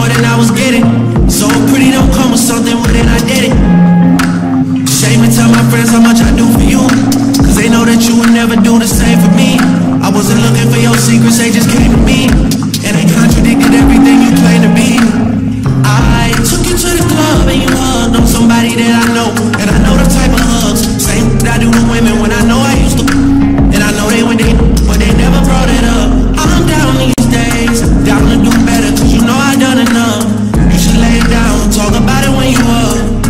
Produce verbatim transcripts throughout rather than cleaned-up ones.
than I was getting. So pretty don't come with something, well then I did it. Shame to tell my friends how much I do for you, cause they know that you would never do the same for me. I wasn't looking for your secrets, they just came to me, and they contradicted everything you claim to be. I took you to the club and you hugged on somebody that I know, and I know the type of hugs, same that I do to women when I know I used to. And I know they went they, but they never brought it up. I'm down these days, down to do better, cause you know I done enough. You should lay it down, talk about it when you up.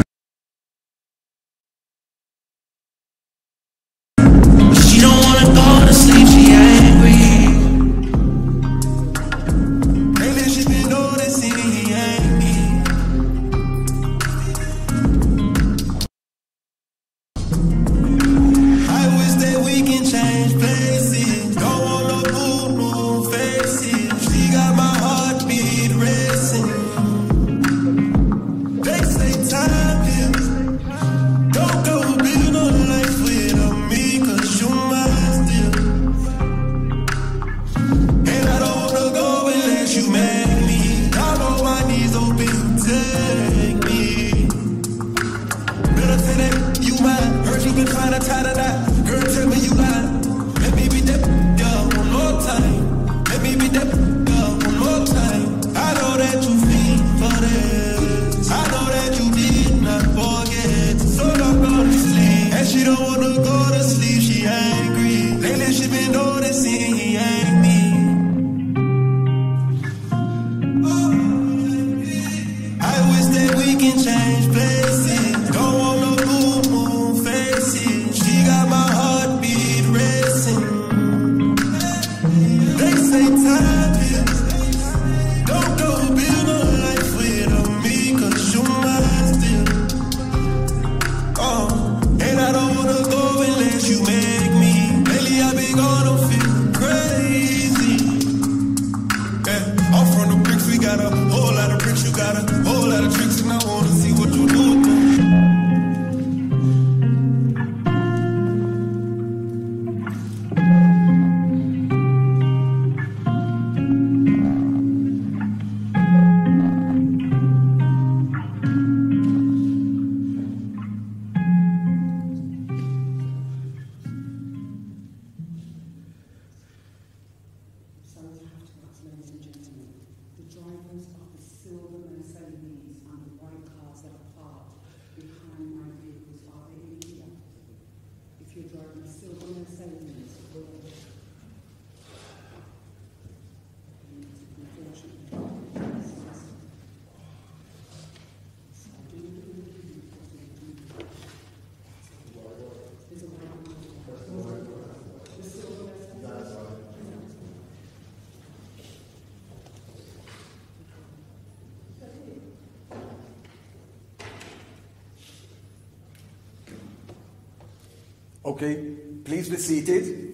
Okay, please be seated.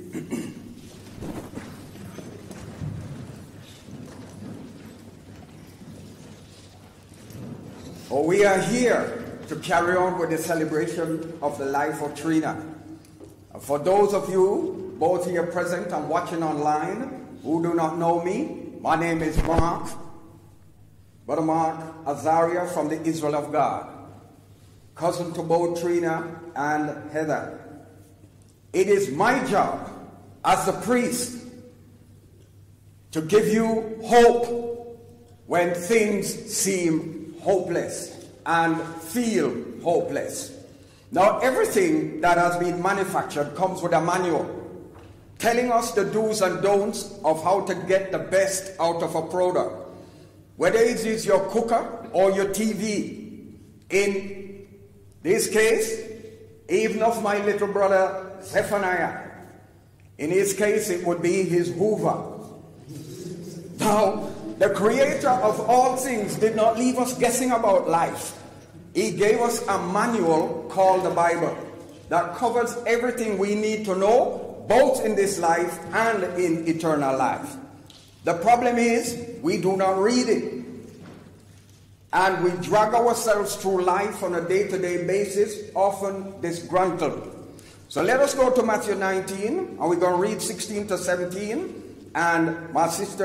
Oh, we are here to carry on with the celebration of the life of Trina. For those of you, both here present and watching online, who do not know me, my name is Mark, Brother Mark Azaria from the Israel of God, cousin to both Trina and Heather. It is my job as a priest to give you hope when things seem hopeless and feel hopeless. Now, everything that has been manufactured comes with a manual telling us the do's and don'ts of how to get the best out of a product, whether it is your cooker or your T V. In this case, even of my little brother Zephaniah, in his case it would be his Hoover. Now, the creator of all things did not leave us guessing about life. He gave us a manual called the Bible that covers everything we need to know, both in this life and in eternal life. The problem is we do not read it, and we drag ourselves through life on a day-to-day basis, often disgruntled. So let us go to Matthew nineteen, and we're going to read sixteen to seventeen, and my sister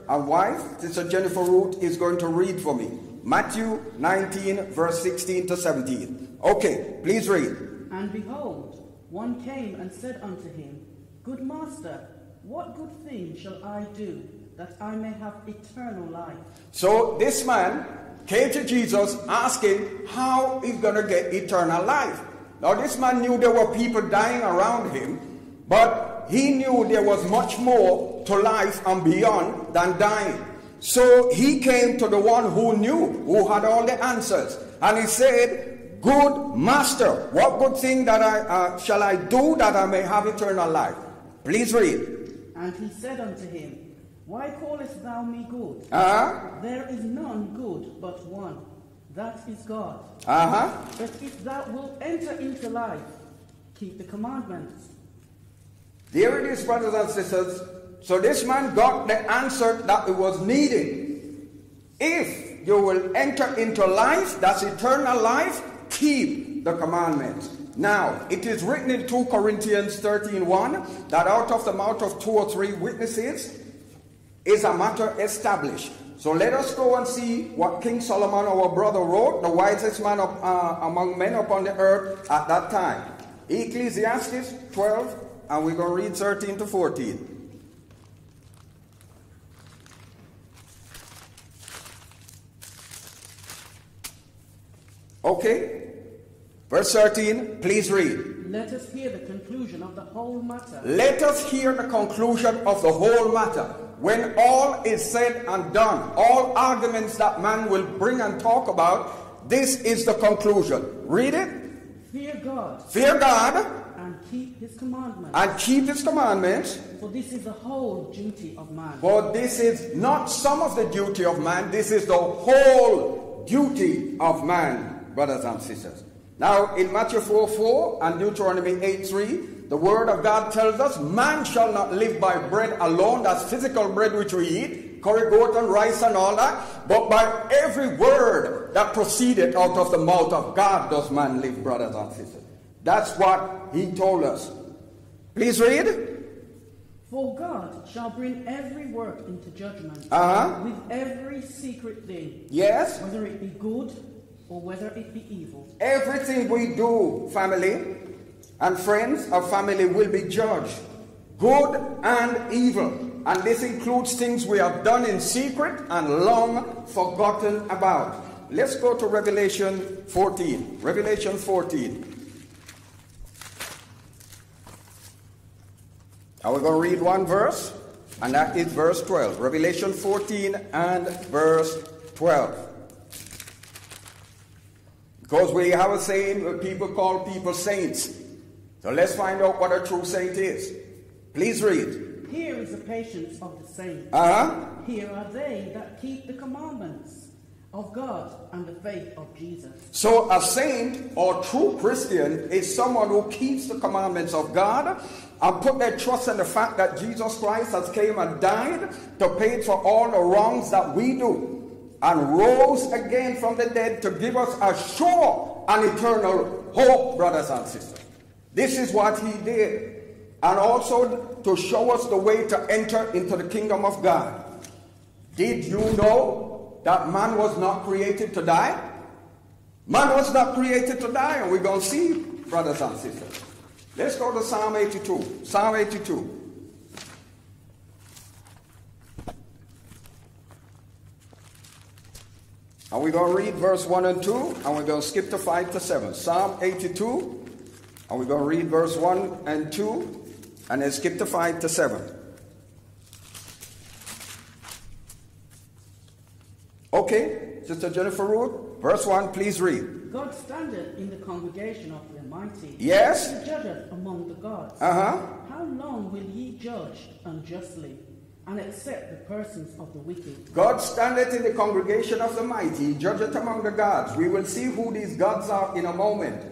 and wife, Sister Jennifer Root, is going to read for me. Matthew nineteen, verse sixteen to seventeen. Okay, please read. And behold, one came and said unto him, Good master, what good thing shall I do, that I may have eternal life? So this man came to Jesus asking how he's going to get eternal life. Now this man knew there were people dying around him, but he knew there was much more to life and beyond than dying. So he came to the one who knew, who had all the answers. And he said, Good master, what good thing that I uh, shall I do that I may have eternal life? Please read. And he said unto him, Why callest thou me good? Uh-huh. There is none good but one, that is God. Uh-huh. But if thou wilt enter into life, keep the commandments. There it is, brothers and sisters. So this man got the answer that he was needing. If you will enter into life, that's eternal life, keep the commandments. Now, it is written in two Corinthians thirteen one that out of the mouth of two or three witnesses is a matter established. So let us go and see what King Solomon, our brother, wrote, the wisest man of, uh, among men upon the earth at that time. Ecclesiastes twelve, and we're going to read thirteen to fourteen. Okay, verse thirteen, please read. Let us hear the conclusion of the whole matter. Let us hear the conclusion of the whole matter. When all is said and done, all arguments that man will bring and talk about, this is the conclusion. Read it. Fear God. Fear God. And keep his commandments. And keep his commandments. For this is the whole duty of man. For this is not some of the duty of man, this is the whole duty of man, brothers and sisters. Now, in Matthew four four and Deuteronomy eight three, the word of God tells us, man shall not live by bread alone, that's physical bread which we eat, curry goat and rice and all that, but by every word that proceeded out of the mouth of God does man live, brothers and sisters. That's what he told us. Please read. For God shall bring every work into judgment, Uh-huh. with every secret thing, Yes. whether it be good or whether it be evil. Everything we do, family and friends of family, will be judged, good and evil. And this includes things we have done in secret and long forgotten about. Let's go to Revelation fourteen. Revelation fourteen. And we're going to read one verse, and that is verse twelve. Revelation fourteen and verse twelve. Because we have a saying where people call people saints. So let's find out what a true saint is. Please read. Here is the patience of the saints. Uh-huh. Here are they that keep the commandments of God and the faith of Jesus. So a saint or true Christian is someone who keeps the commandments of God and put their trust in the fact that Jesus Christ has came and died to pay for all the wrongs that we do, and rose again from the dead to give us a sure and eternal hope, brothers and sisters. This is what he did. And also to show us the way to enter into the kingdom of God. Did you know that man was not created to die? Man was not created to die, and we're going to see, brothers and sisters. Let's go to Psalm eighty-two. Psalm eighty-two. And we're going to read verse one and two, and we're going to skip to five to seven. Psalm eighty-two, and we're going to read verse one and two, and then skip to five to seven. Okay, Sister Jennifer Root, verse one, please read. God standeth in the congregation of the mighty. Yes. He judgeth among the gods. Uh-huh. How long will ye judge unjustly, and accept the persons of the wicked? God standeth in the congregation of the mighty, he judgeth among the gods. We will see who these gods are in a moment.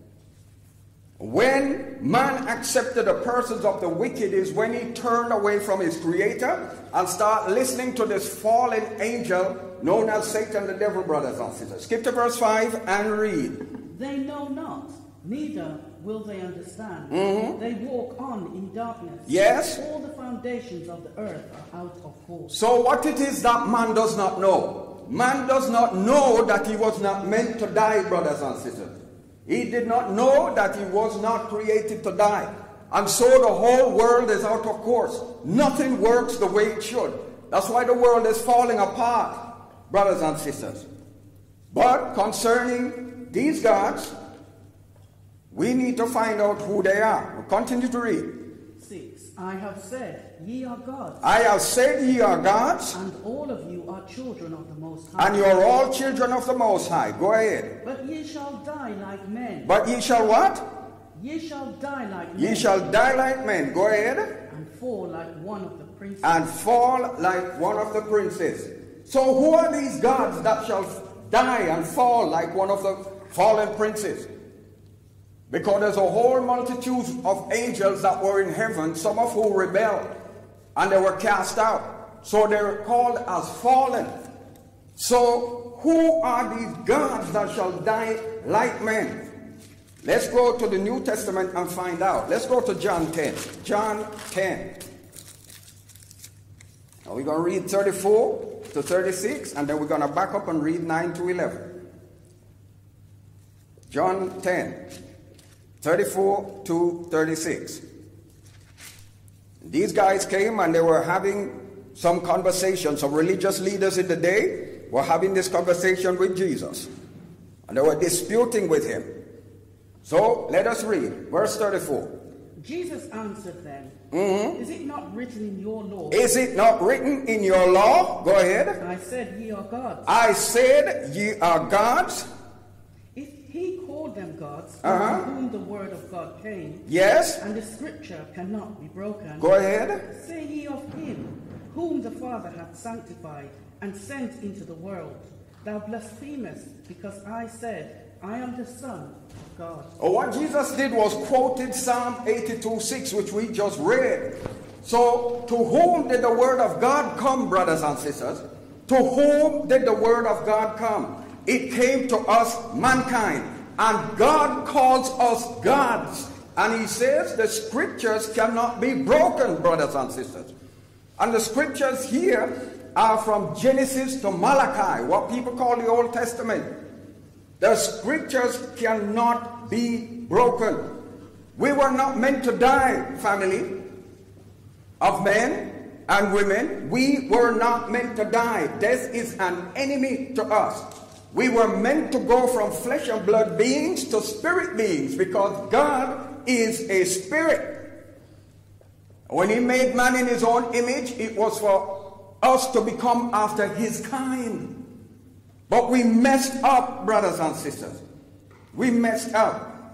When man accepted the persons of the wicked is when he turned away from his creator and started listening to this fallen angel known as Satan the devil, brothers and sisters. Skip to verse five and read. They know not, neither will they understand. Mhm. They walk on in darkness. Yes. All the foundations of the earth are out of course. So what it is that man does not know? Man does not know that he was not meant to die, brothers and sisters. He did not know that he was not created to die. And so the whole world is out of course. Nothing works the way it should. That's why the world is falling apart, brothers and sisters. But concerning these gods, we need to find out who they are. We'll continue to read. six. I have said, ye are gods, I have said ye are gods, and all of you are children of the Most High. and you are all children of the Most High. Go ahead. But ye shall die like men. But ye shall what? Ye shall die like men. Ye shall die like men. Go ahead. And fall like one of the princes. And fall like one of the princes. So who are these gods that shall die and fall like one of the fallen princes? Because there's a whole multitude of angels that were in heaven, some of whom rebelled, and they were cast out. So they're called as fallen. So who are these gods that shall die like men? Let's go to the New Testament and find out. Let's go to John ten. John ten. Now we're going to read thirty-four to thirty-six, and then we're going to back up and read nine to eleven. John ten. thirty-four to thirty-six. These guys came and they were having some conversation. Some religious leaders in the day were having this conversation with Jesus. And they were disputing with him. So let us read verse thirty-four. Jesus answered them, Mm-hmm. Is it not written in your law? Is it not written in your law? Go ahead. I said ye are gods. I said ye are gods. If he called them gods, Uh-huh. from whom the word of God came, Yes. and the scripture cannot be broken, Go ahead. say ye of him, whom the Father hath sanctified, and sent into the world, thou blasphemest, because I said, I am the Son of God. Oh, what Jesus did was quoted Psalm eighty-two six, which we just read. So, to whom did the word of God come, brothers and sisters? To whom did the word of God come? It came to us, mankind. And God calls us gods. And he says the scriptures cannot be broken, brothers and sisters. And the scriptures here are from Genesis to Malachi, what people call the Old Testament. The scriptures cannot be broken. We were not meant to die, family of men and women. We were not meant to die. Death is an enemy to us. We were meant to go from flesh and blood beings to spirit beings, because God is a spirit. When he made man in his own image, it was for us to become after his kind. But we messed up, brothers and sisters. We messed up.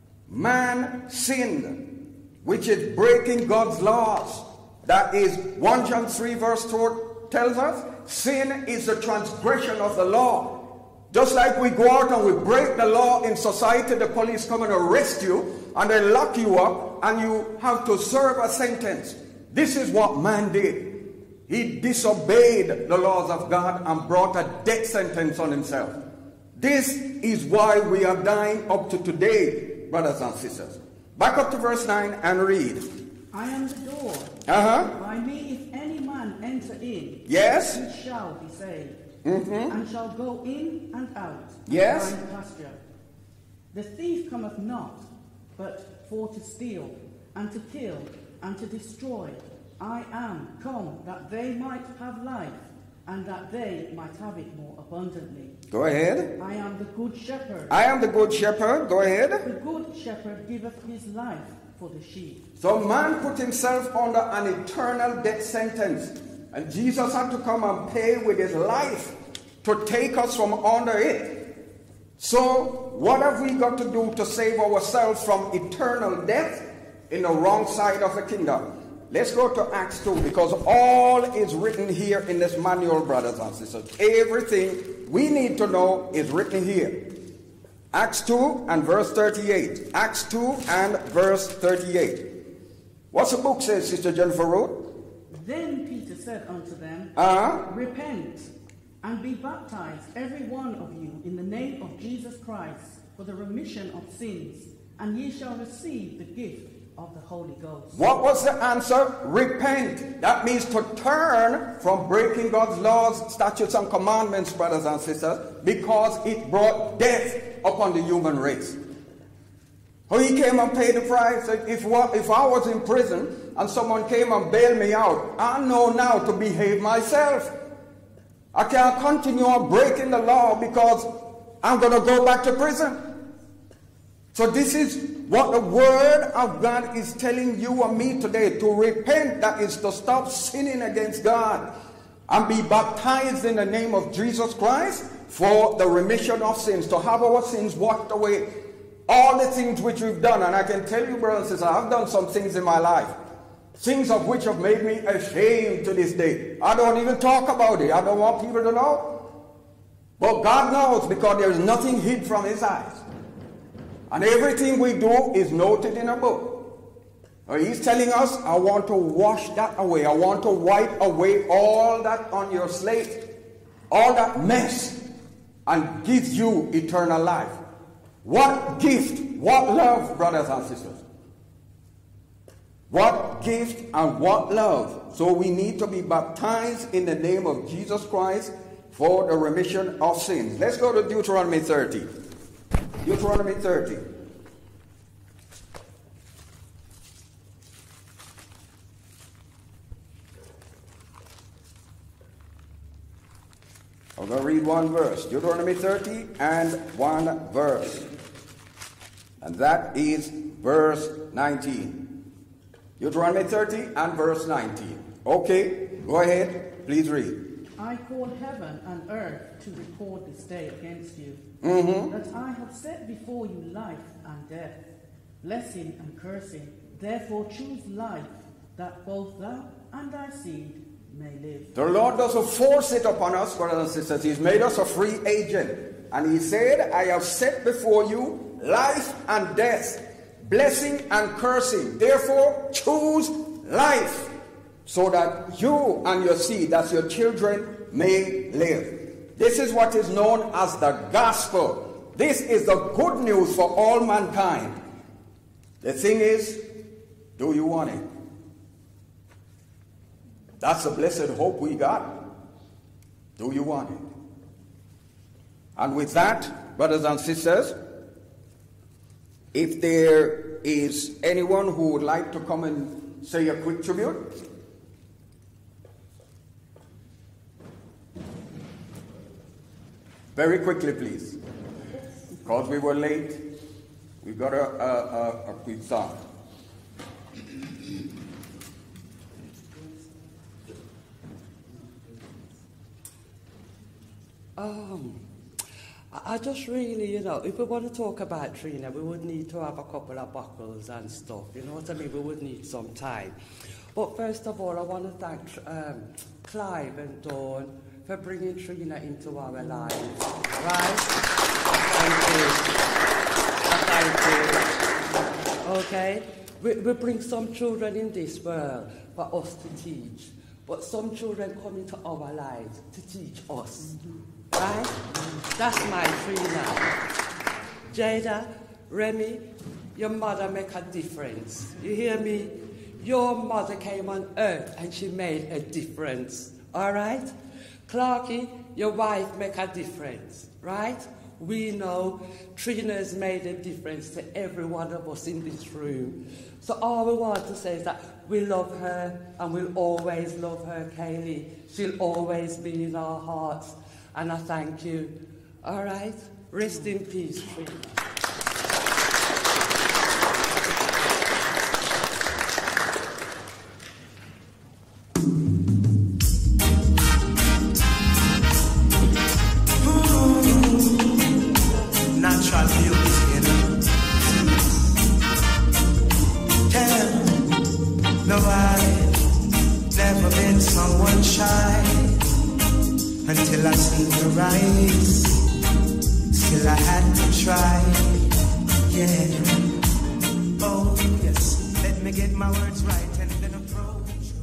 Man sinned, which is breaking God's laws. That is First John three verse two tells us, sin is the transgression of the law. Just like we go out and we break the law in society, the police come and arrest you, and they lock you up, and you have to serve a sentence. This is what man did. He disobeyed the laws of God and brought a death sentence on himself. This is why we are dying up to today, brothers and sisters. Back up to verse nine and read. I am the door. Uh-huh. By me if any man enter in, Yes. he shall be saved, Mm-hmm. and shall go in and out, and Yes. find pasture. The thief cometh not, but for to steal, and to kill, and to destroy. I am come that they might have life, and that they might have it more abundantly. Go ahead. I am the good shepherd. I am the good shepherd. Go ahead. The good shepherd giveth his life for the sheep. So man put himself under an eternal death sentence. And Jesus had to come and pay with his life to take us from under it. So what have we got to do to save ourselves from eternal death in the wrong side of the kingdom? Let's go to Acts two, because all is written here in this manual, brothers and sisters. Everything we need to know is written here. Acts two and verse thirty-eight. Acts two and verse thirty-eight. What's the book say, Sister Jennifer Root? Then Peter said unto them, Uh-huh. Repent, and be baptized, every one of you, in the name of Jesus Christ, for the remission of sins, and ye shall receive the gift of the Holy Ghost. What was the answer? Repent. That means to turn from breaking God's laws, statutes, and commandments, brothers and sisters, because it brought death upon the human race. So he came and paid the price. If, if I was in prison and someone came and bailed me out, I know now to behave myself. I can't continue on breaking the law because I'm going to go back to prison. So this is what the word of God is telling you and me today. To repent, that is to stop sinning against God and be baptized in the name of Jesus Christ for the remission of sins, to have our sins washed away. All the things which we've done, and I can tell you, brothers and sisters, I've done some things in my life, things of which have made me ashamed to this day. I don't even talk about it. I don't want people to know. But God knows, because there is nothing hid from his eyes. And everything we do is noted in a book. He's telling us, I want to wash that away. I want to wipe away all that on your slate, all that mess, and give you eternal life. What gift, what love, brothers and sisters. What gift and what love. So we need to be baptized in the name of Jesus Christ for the remission of sins. Let's go to Deuteronomy thirty. Deuteronomy thirty. I'm going to read one verse. Deuteronomy thirty and one verse. And that is verse nineteen. Deuteronomy thirty and verse nineteen. Okay, go ahead. Please read. I call heaven and earth to record this day against you, Mm-hmm. that I have set before you life and death, blessing and cursing. Therefore choose life, that both thou and thy seed may live. The Lord doesn't force it upon us, brothers and sisters. He's made us a free agent. And he said, I have set before you life and death, blessing and cursing. Therefore, choose life, so that you and your seed, that's your children, may live. This is what is known as the gospel. This is the good news for all mankind. The thing is, do you want it? That's the blessed hope we got. Do you want it? And with that, brothers and sisters, if there is anyone who would like to come and say a quick tribute. Very quickly, please. Because we were late, we got a, a, a, a quick song. Um, I just really, you know, if we want to talk about Trina, we would need to have a couple of buckles and stuff, you know what I mean? We would need some time. But first of all, I want to thank um, Clive and Dawn for bringing Trina into our lives, right? Thank you. Thank you. Okay? We, we bring some children in this world for us to teach, but some children come into our lives to teach us. Mm-hmm. Right? That's my Trina. Jada, Remy, your mother make a difference. You hear me? Your mother came on earth and she made a difference. All right? Clarky, your wife make a difference. Right? We know Trina's made a difference to every one of us in this room. So all we want to say is that we love her and we'll always love her, Kaylee. She'll always be in our hearts. And I thank you. All right? Rest in peace, Trina. Natural beauty, you know. Tell no, I've never been someone shy. Until I seen your eyes, still I had to try, yeah. Oh yes, let me get my words right and then approach.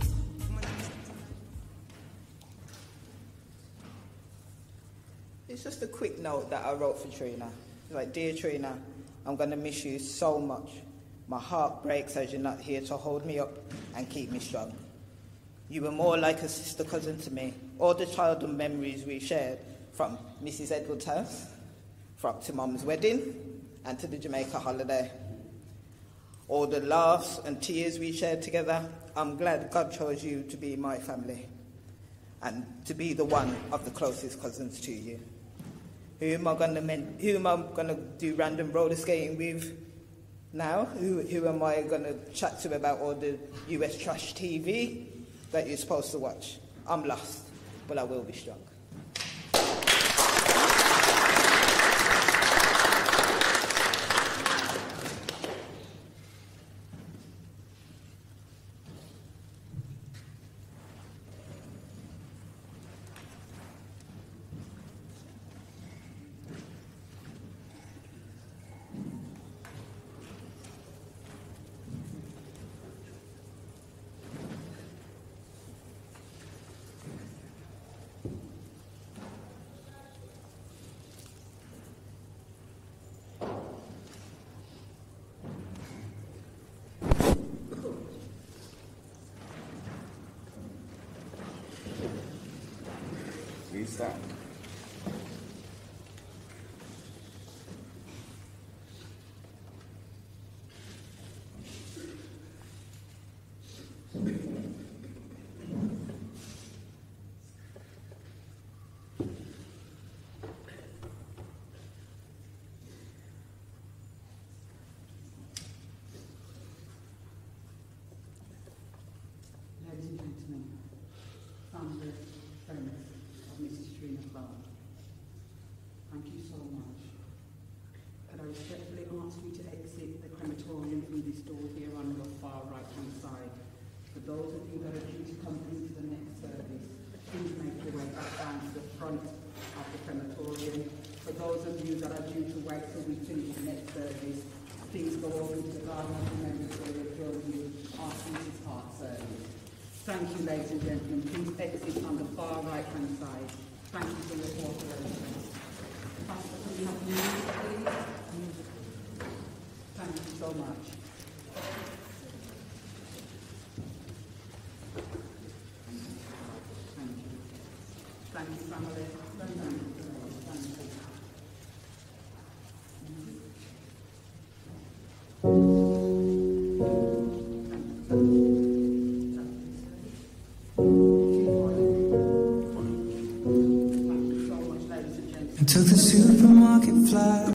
It's just a quick note that I wrote for Trina. Like, dear Trina, I'm going to miss you so much. My heart breaks as you're not here to hold me up and keep me strong. You were more like a sister cousin to me. All the childhood memories we shared, from Missus Edwards' house, from to Mum's wedding, and to the Jamaica holiday. All the laughs and tears we shared together, I'm glad God chose you to be my family and to be the one of the closest cousins to you. Who am I going to men- who am I going to do random roller skating with now? Who, who am I going to chat to about all the U S trash T V that you're supposed to watch? I'm lost, but I will be strong. Please stand. Ladies and gentlemen, family, friends of Missus Trina Clark, thank you so much. Could I respectfully ask you to exit the crematorium through this door here on your far right hand side. For those of you that are due to come into the next service, please make your way back down to the front of the crematorium. For those of you that are due to wait till we finish the next service, please go over to the Garden of Remembrance where we'll you after this heart service. Thank you, ladies and gentlemen. Please exit on the far right-hand side. Thank you for your cooperation. Pastor, can we have music, please? Thank you so much. Thank you. Thank you, family. Thank you. Thank you. Took the supermarket fly.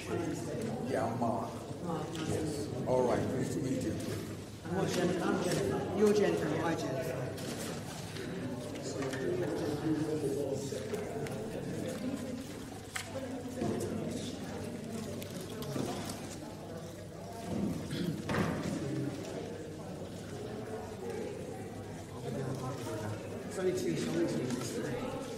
Yeah, I'm Mark. Mark, nice to Yes. meet you. All right, nice to meet you. And what's Jennifer? I'm Jennifer. You're Jennifer, hi Jennifer. It's only two songs in this today.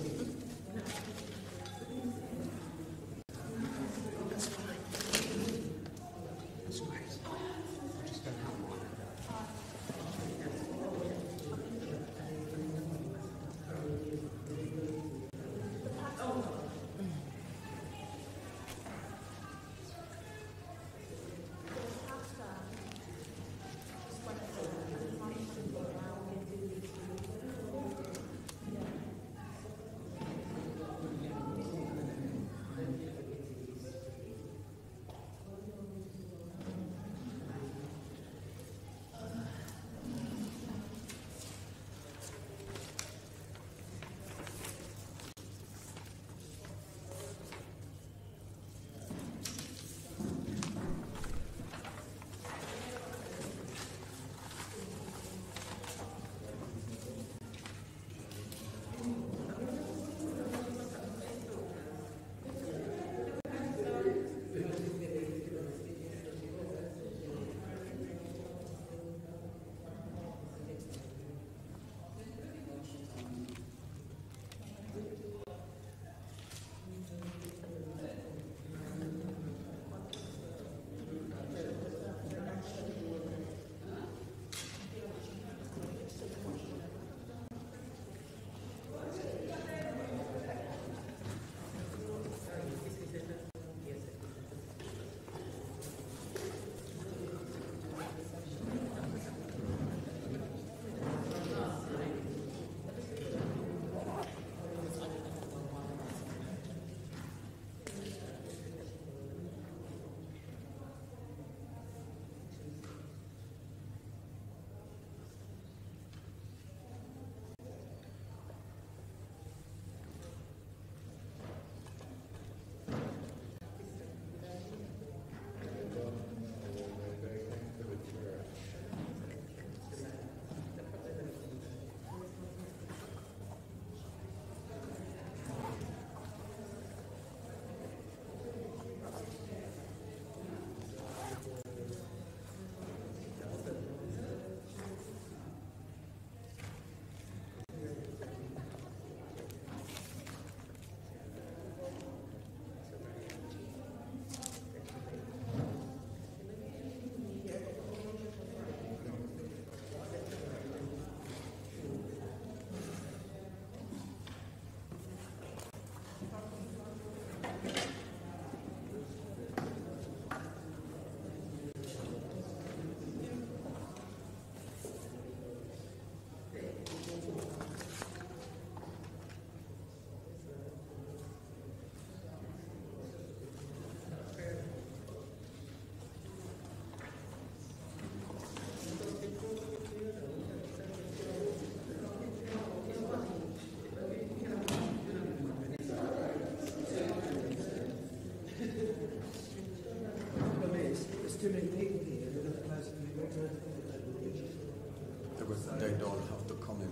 They don't have to come in.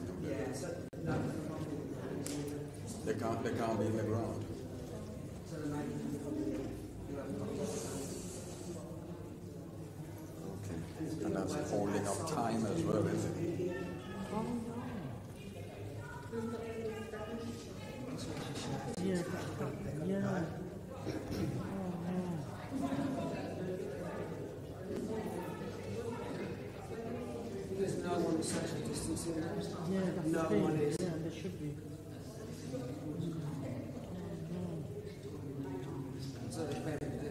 They can't, they can't be in the ground. Okay. And that's holding up time as well, is it? Yeah, yeah. There's no one social distancing there. Yeah, that's No the thing. one is. Yeah, there should be. So it's better to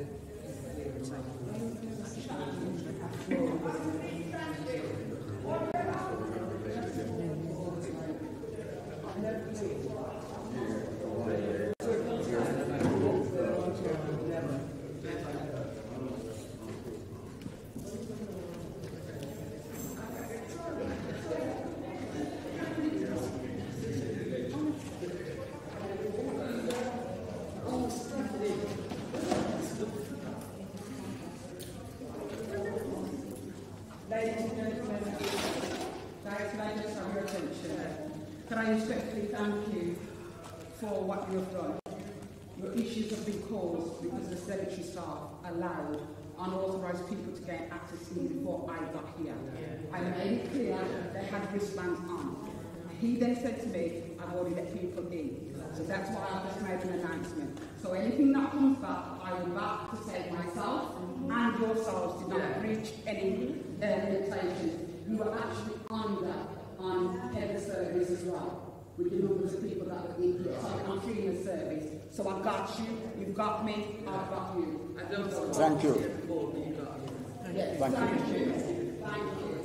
I respectfully thank you for what you have done. Your issues have been caused because the cemetery staff allowed unauthorised people to gain access to me before I got here. Yeah. I made it clear they had wristbands on. He then said to me, I've already let people in. So that's why I just made an announcement. So anything that comes back, I will back to say myself and yourselves did not yeah. breach any uh, limitations. You were actually under on head of service as well, with the numbers of people that were in here. So I'm feeling the service. So I got you, you've got me, I've got you. I don't know. Thank you. Yes, thank, thank you. you. Thank you.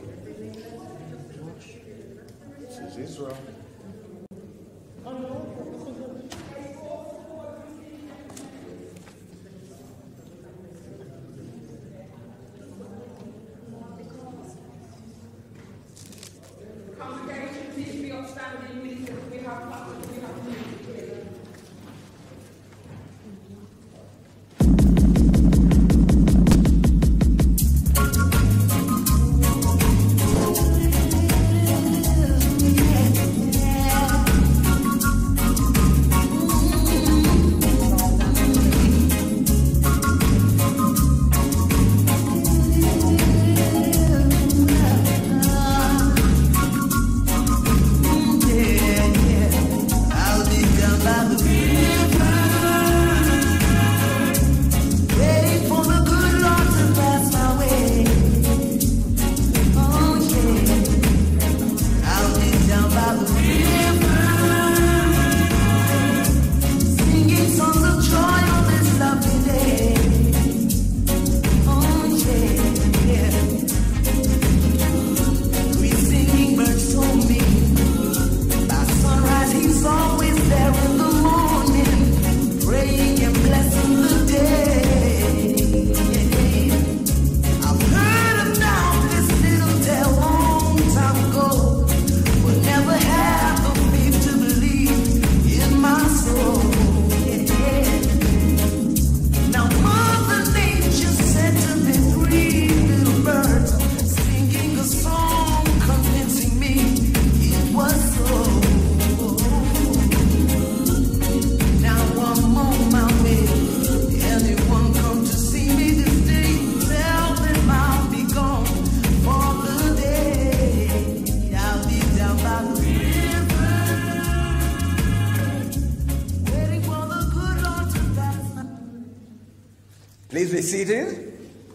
This is Israel. Congregation, please be upstanding. We have pastors, we have music here. Please be seated.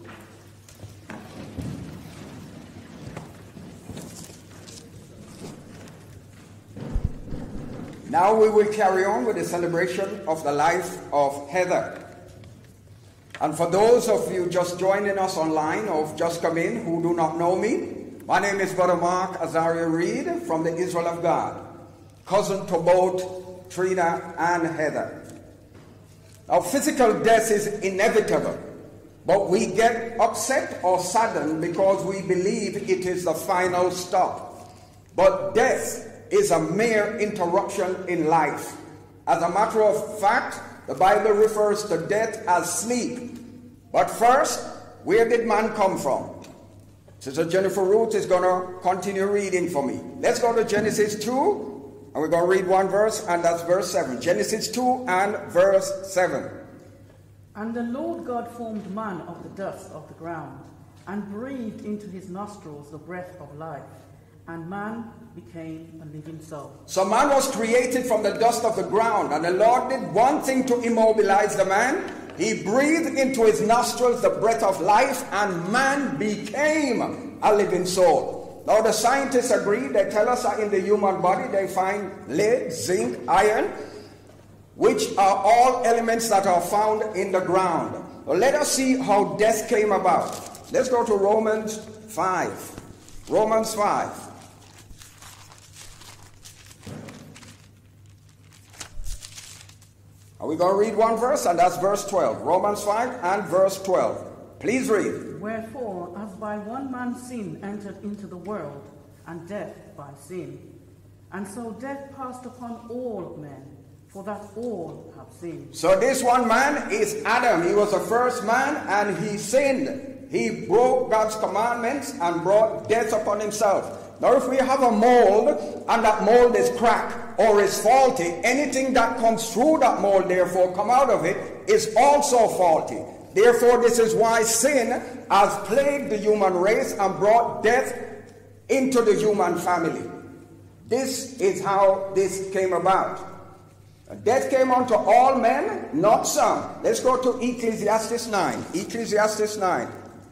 Now we will carry on with the celebration of the life of Heather. And for those of you just joining us online or have just come in who do not know me, my name is Brother Mark Azaria Reed from the Israel of God, cousin to both Trina and Heather. Now, physical death is inevitable, but we get upset or saddened because we believe it is the final stop. But death is a mere interruption in life. As a matter of fact, the Bible refers to death as sleep. But first, where did man come from? Sister Jennifer Root is going to continue reading for me. Let's go to Genesis two. And we're going to read one verse, and that's verse seven. Genesis two and verse seven. And the Lord God formed man of the dust of the ground, and breathed into his nostrils the breath of life, and man became a living soul. So man was created from the dust of the ground, and the Lord did one thing to immobilize the man. He breathed into his nostrils the breath of life, and man became a living soul. Now the scientists agree. They tell us that in the human body they find lead, zinc, iron, which are all elements that are found in the ground. Well, let us see how death came about. Let's go to Romans five. Romans five. Are we going to read one verse? And that's verse twelve. Romans five and verse twelve. Please read. Wherefore, as by one man's sin entered into the world, and death by sin, and so death passed upon all men, for that all have sinned. So this one man is Adam. He was the first man, and he sinned. He broke God's commandments and brought death upon himself. Now if we have a mold and that mold is cracked or is faulty, anything that comes through that mold, therefore come out of it, is also faulty. Therefore this is why sin has plagued the human race and brought death into the human family. This is how this came about. Death came unto all men, not some. Let's go to Ecclesiastes nine. Ecclesiastes nine.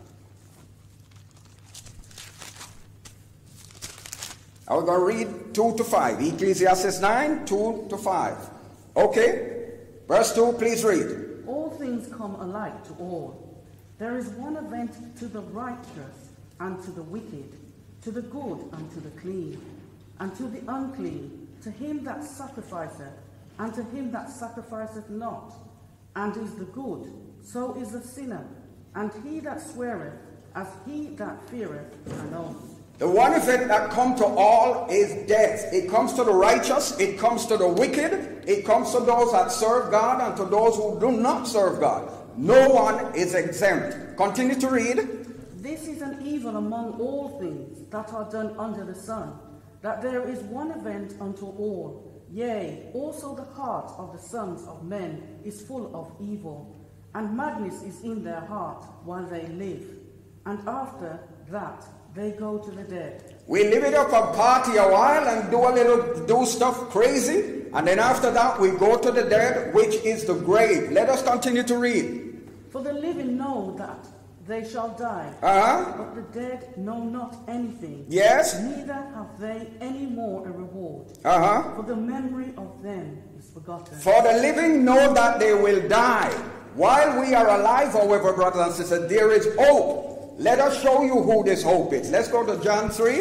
I'm going to read two to five. Ecclesiastes nine, two to five. Okay? Verse two, please read. All things come alike to all. There is one event to the righteous and to the wicked, to the good and to the clean, and to the unclean, to him that sacrificeth, and to him that sacrificeth not, and is the good, so is the sinner, and he that sweareth, as he that feareth an oath. The one effect that comes to all is death. It comes to the righteous, it comes to the wicked, it comes to those that serve God and to those who do not serve God. No one is exempt. Continue to read. This is an evil among all things that are done under the sun, that there is one event unto all. Yea, also the heart of the sons of men is full of evil, and madness is in their heart while they live, and after that they go to the dead. We live it up and party a while and do a little, do stuff crazy, and then after that we go to the dead, which is the grave. Let us continue to read. For the living know that they shall die, uh-huh. but the dead know not anything. Yes. Neither have they any more a reward. Uh-huh. For the memory of them is forgotten. For the living know that they will die. While we are alive, however, brothers and sisters, there is hope. Let us show you who this hope is. Let's go to John three.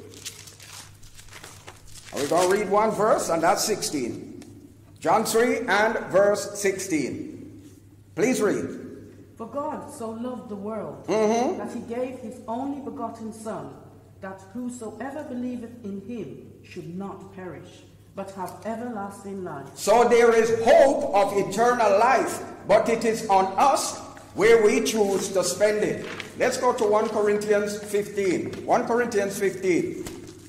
We're going to read one verse, and that's sixteen. John three and verse sixteen. Please read. For God so loved the world, mm-hmm. that he gave his only begotten Son, that whosoever believeth in him should not perish, but have everlasting life. So there is hope of eternal life, but it is on us where we choose to spend it. Let's go to First Corinthians fifteen. First Corinthians fifteen.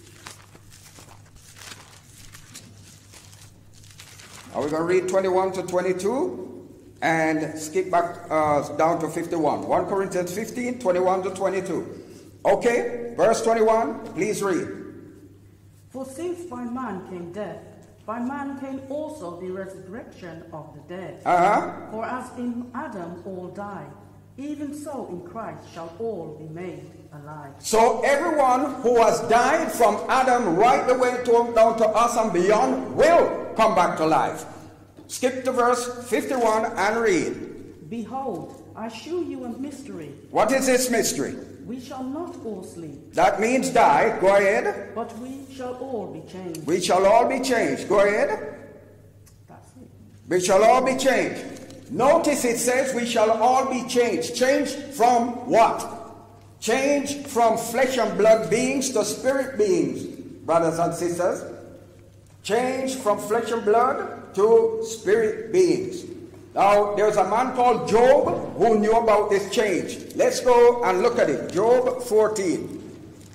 Are we going to read twenty-one to twenty-two? And skip back uh, down to fifty-one. First Corinthians fifteen, twenty-one to twenty-two. Okay, verse twenty-one, please read. For since by man came death, by man came also the resurrection of the dead. Uh-huh. For as in Adam all die, even so in Christ shall all be made alive. So everyone who has died from Adam right the way to, down to us and beyond will come back to life. Skip to verse fifty-one and read. Behold, I shew you a mystery. What is this mystery? We shall not all sleep. That means die. Go ahead. But we shall all be changed. We shall all be changed. Go ahead. That's it. We shall all be changed. Notice it says we shall all be changed. Changed from what? Changed from flesh and blood beings to spirit beings, brothers and sisters. Changed from flesh and blood to spirit beings. Now, there's a man called Job who knew about this change. Let's go and look at it. Job fourteen.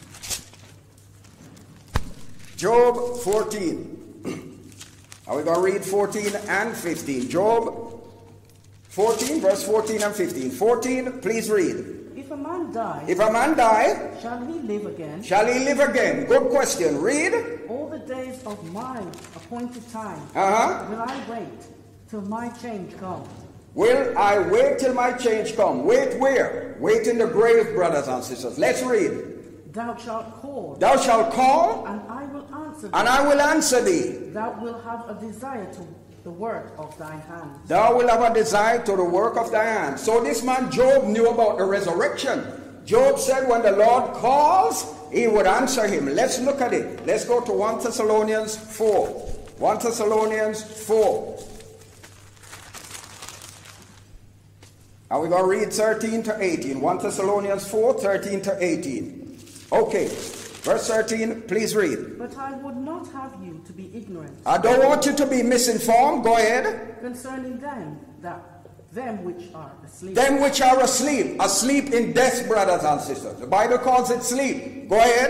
Job fourteen. Are we going to read fourteen and fifteen? Job fourteen, verse fourteen and fifteen. fourteen, please read. If a man die, If a man die, shall he live again? Shall he live again? Good question. Read. All the days of my appointed time Uh-huh. will I wait till my change comes. Will I wait till my change come? Wait where? Wait in the grave, brothers and sisters. Let's read. Thou shalt call, Thou shalt call, and I will answer thee. and I will answer thee. Thou wilt have a desire to the work of thy hands. Thou will have a desire to the work of thy hands. So this man Job knew about the resurrection. Job said when the Lord calls, he would answer him. Let's look at it. Let's go to First Thessalonians four. First Thessalonians four. Are we going to read thirteen to eighteen? First Thessalonians four, thirteen to eighteen. Okay. Verse thirteen, please read. But I would not have you to be ignorant. I don't want you to be misinformed. Go ahead. Concerning them, that them which are asleep. Them which are asleep. Asleep in death, brothers and sisters. The Bible calls it sleep. Go ahead.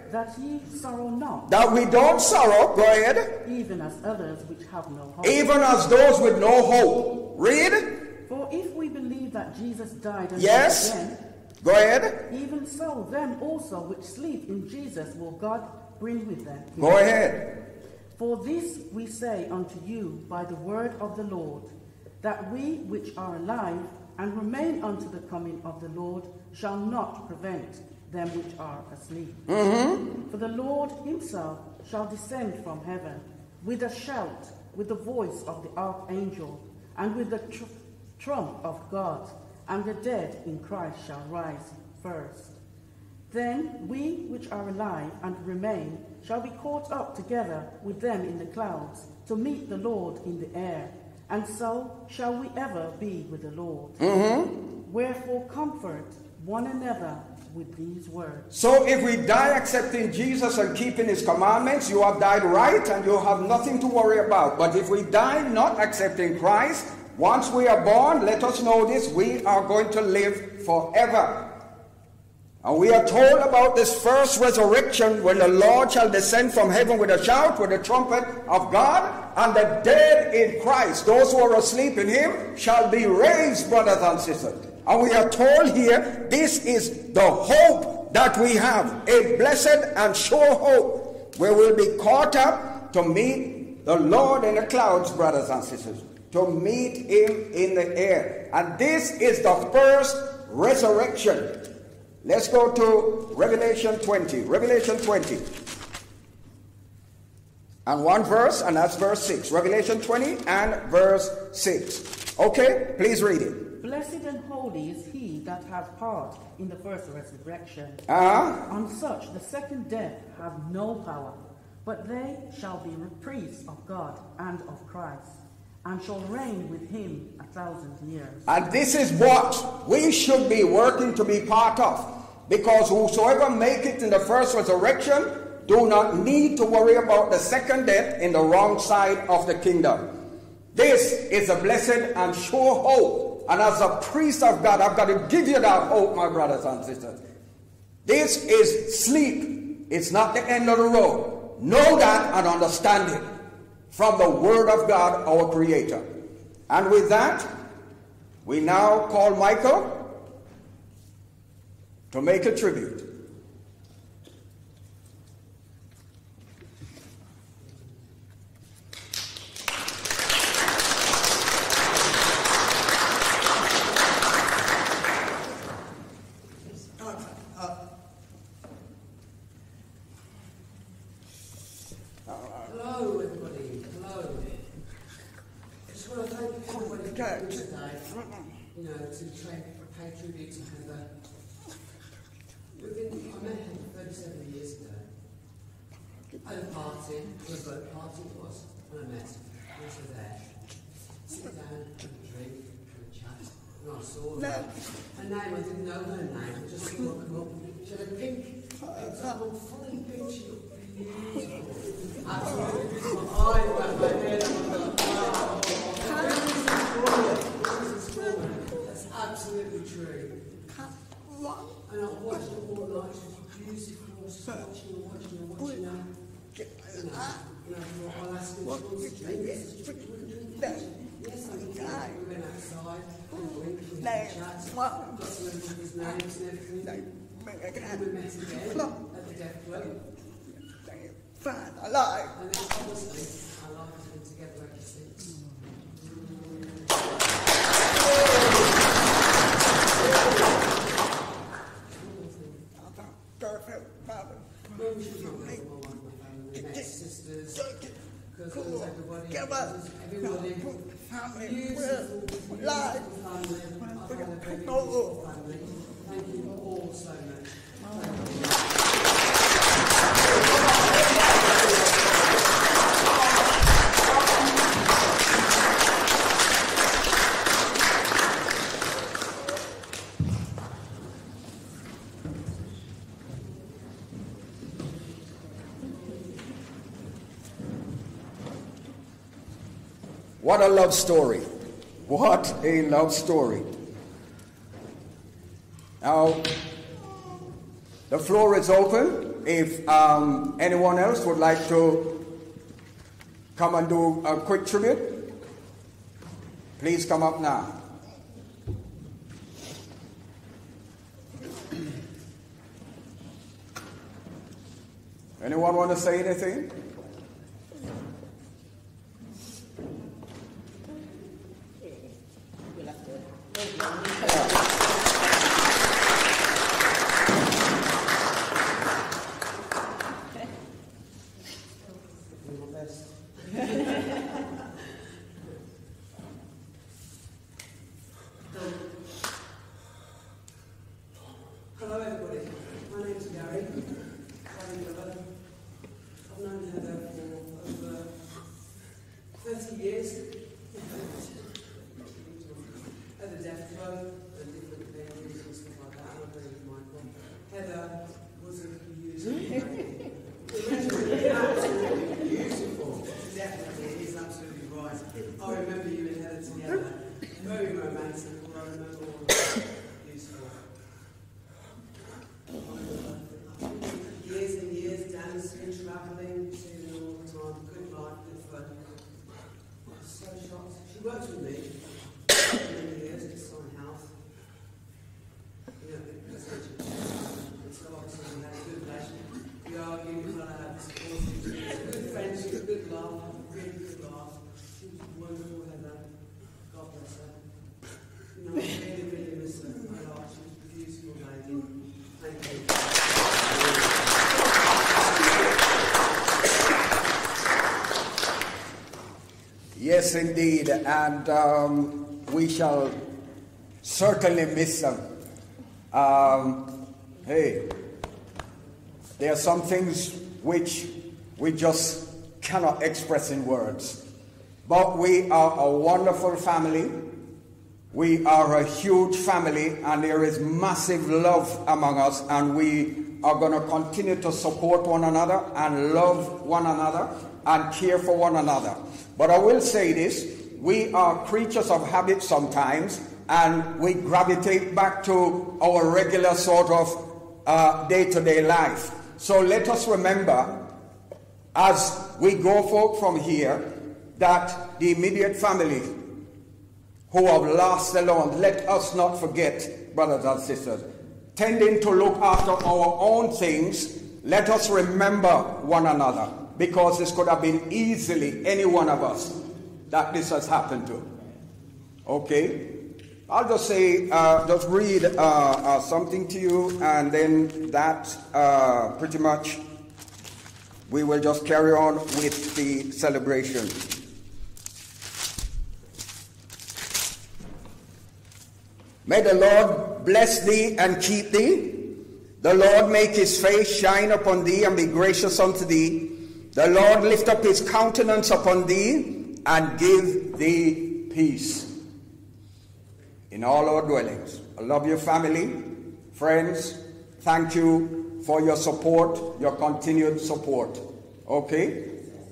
That ye sorrow not, That we don't sorrow. Go ahead. even as others which have no hope. Even as those with no hope. Read. For if we believe that Jesus died and Yes. rose again, Go ahead. even so them also which sleep in Jesus will God bring with them. Go ahead. For this we say unto you by the word of the Lord, that we which are alive and remain unto the coming of the Lord shall not prevent them which are asleep. Mm-hmm. For the Lord himself shall descend from heaven with a shout, with the voice of the archangel, and with the tr- trump of God, and the dead in Christ shall rise first. Then we which are alive and remain shall be caught up together with them in the clouds to meet the Lord in the air, and so shall we ever be with the Lord. Mm-hmm. Wherefore comfort one another with these words. So if we die accepting Jesus and keeping his commandments, you have died right and you have nothing to worry about. But if we die not accepting Christ, once we are born, let us know this, we are going to live forever. And we are told about this first resurrection when the Lord shall descend from heaven with a shout, with the trumpet of God, and the dead in Christ, those who are asleep in him, shall be raised, brothers and sisters. And we are told here, this is the hope that we have, a blessed and sure hope, where we'll be caught up to meet the Lord in the clouds, brothers and sisters, to meet him in the air. And this is the first resurrection. Let's go to Revelation twenty. Revelation twenty. And one verse, and that's verse six. Revelation twenty and verse six. Okay, please read it. Blessed and holy is he that hath part in the first resurrection. Uh-huh. On such the second death hath no power, but they shall be priests of God and of Christ, and shall reign with him a thousand years. And this is what we should be working to be part of. Because whosoever make it in the first resurrection do not need to worry about the second death in the wrong side of the kingdom. This is a blessed and sure hope. And as a priest of God, I've got to give you that hope, my brothers and sisters. This is sleep. It's not the end of the road. Know that and understand it from the word of God, our Creator. And with that, we now call Michael to make a tribute. Hello, everybody. Hello. I just want to thank everybody for coming today. You know, to try, pay tribute to Heather. We've been, I met Heather thirty-seven years ago. At a party, a boat party it was, when I met her. I was there. Sit down, have a drink, have a chat. And I saw her. Her name, I didn't know her name. I just saw her come up. She had a pink, it was a fully pink. She looked beautiful. Absolutely beautiful. My eyes went like this. That's absolutely true. And I watched her all night. She was beautiful. I was just watching her, watching her, watching her. You know, you know, I'll ask her if she wants to drink. Yes, I can drink. We went outside, had a drink, we had a chat, got some of people's names and everything. And we met again at the Deaf Club. Fine, I like. And it's honestly, our life has been together ever since. Maybe she's not my mum, my family, we met sisters, cousins, everybody, cousins, everybody. Beautiful, beautiful family. I found a very beautiful family. Thank you all so much. What a love story. What a love story. Now, the floor is open. if um, anyone else would like to come and do a quick tribute, please come up now. Anyone want to say anything? Hello everybody, my name's Gary. I've known Heather for over thirty years. At the Deaf Club and different venues and stuff like that. I'm very mindful. Heather was a beautiful lady. Absolutely beautiful. Definitely, he's absolutely right. I remember you and Heather together. Very romantic. I remember all of that. Beautiful. Years and years, Dan's been travelling, seeing her all the time. Good life, good fun. I was so shocked. She worked with me for many years to sign health. You know, essentially. And so obviously we had a good relationship. We argued, we fell out, supported each other. Good friendship, good laugh, really good laugh. She was wonderful, Heather. God bless her. You know, I really, really miss her a lot. She was a beautiful lady. Thank you. Yes, indeed, and um, we shall certainly miss them. Um, hey, there are some things which we just cannot express in words, but we are a wonderful family. We are a huge family, and there is massive love among us, and we are going to continue to support one another and love one another and care for one another. But I will say this, we are creatures of habit sometimes, and we gravitate back to our regular sort of uh, day-to-day life. So let us remember, as we go forth from here, that the immediate family who have lost their own, let us not forget, brothers and sisters, tending to look after our own things, let us remember one another, because this could have been easily any one of us that this has happened to. Okay? I'll just say, uh, just read uh, uh, something to you, and then that uh, pretty much we will just carry on with the celebration. May the Lord bless thee and keep thee. The Lord make his face shine upon thee and be gracious unto thee. The Lord lift up his countenance upon thee and give thee peace in all our dwellings. I love your family, friends. Thank you for your support, your continued support. Okay?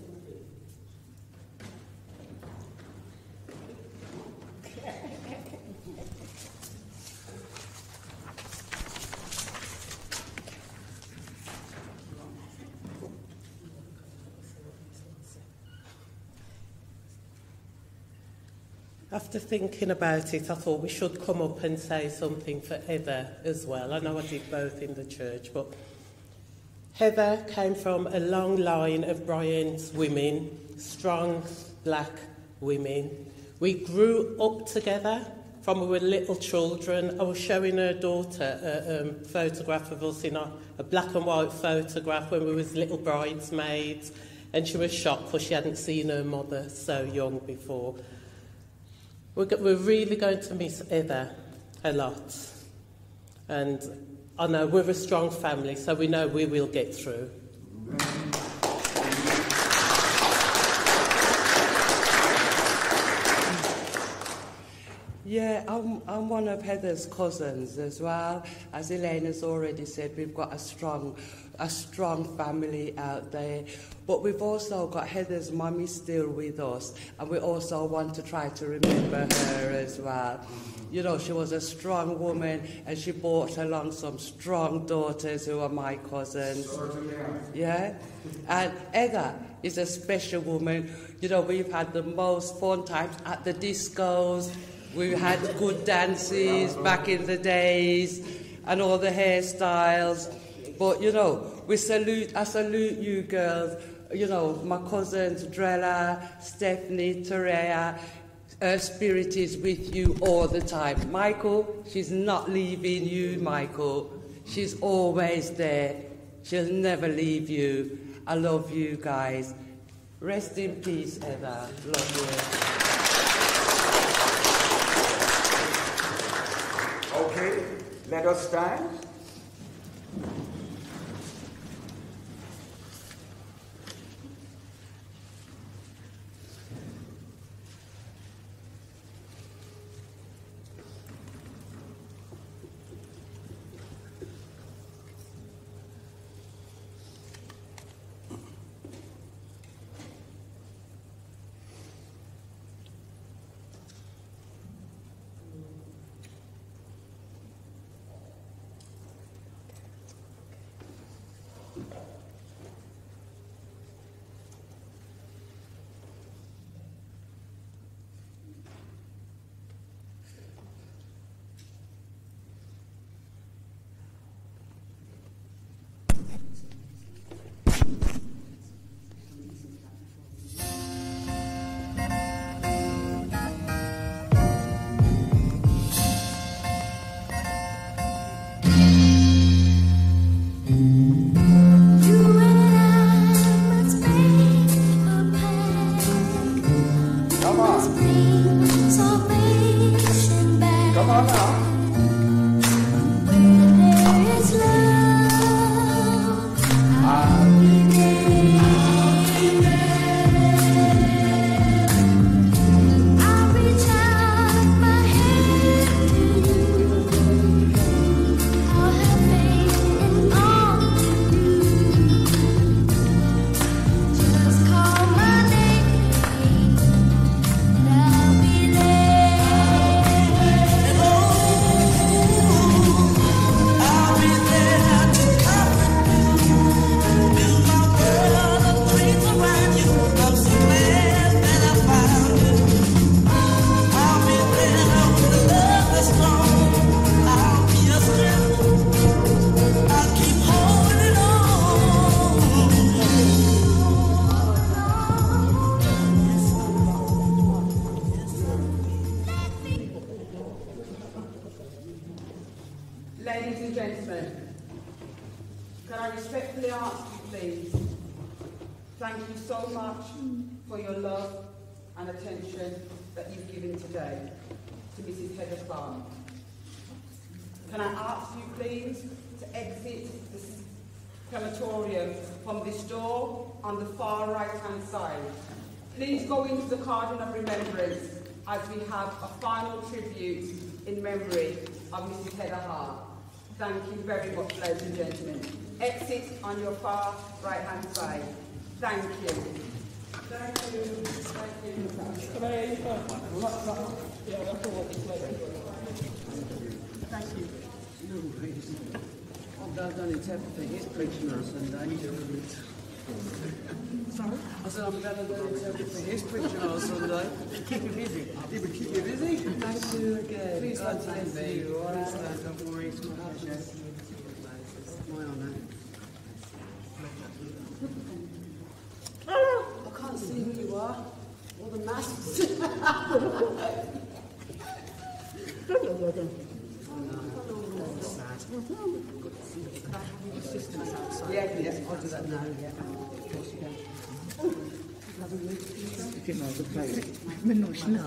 After thinking about it, I thought we should come up and say something for Heather as well. I know I did both in the church, but Heather came from a long line of Brian's women, strong black women. We grew up together from we were little children. I was showing her daughter a um, photograph of us in a, a black and white photograph when we was little bridesmaids, and she was shocked because she hadn't seen her mother so young before. We're really going to miss Heather a lot. And I know we're a strong family, so we know we will get through. Yeah, I'm, I'm one of Heather's cousins as well. As Elaine has already said, we've got a strong, a strong family out there. But we've also got Heather's mummy still with us, and we also want to try to remember her as well. You know, she was a strong woman, and she brought along some strong daughters who are my cousins. Yeah? And Heather is a special woman. You know, we've had the most fun times at the discos. We had good dances back in the days and all the hairstyles. But, you know, we salute, I salute you girls, you know, my cousins, Drella, Stephanie, Terea. Her spirit is with you all the time. Michael, she's not leaving you, Michael. She's always there. She'll never leave you. I love you guys. Rest in peace, Heather. Love you. Okay, let us stand. Ladies and gentlemen, can I respectfully ask you, please, thank you so much for your love and attention that you've given today to Missus Heather Farmer. Can I ask you, please, to exit the crematorium from this door on the far right-hand side. Please go into the garden of remembrance as we have a final tribute in memory of Missus Heather Hart. Thank you very much, ladies and gentlemen. Exit on your far right-hand side. Thank you. Thank you. Thank you. Thank you. No worries. I've done interpreting his preaching on Sunday. Sorry? I said I'm glad I'm going to interpret for his preaching on Sunday. Keep you busy. Did we keep you busy? Thank you again. Please God don't thank bless me. you. All Please right. don't, don't worry. It's my pleasure. My honour. I can't see who you are. All the masks. Yes, yes. I'll do that now, yeah. Of course you can. If you know the place.